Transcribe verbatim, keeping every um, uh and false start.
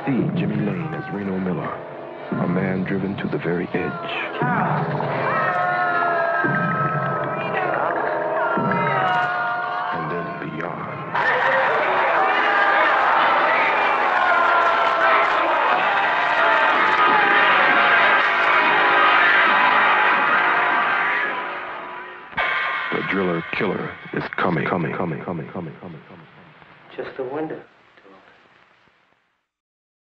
See Jimmy Lane as Reno Miller, a man driven to the very edge. And then beyond. The driller killer is coming, coming, coming, coming, coming, coming, coming. Just a window.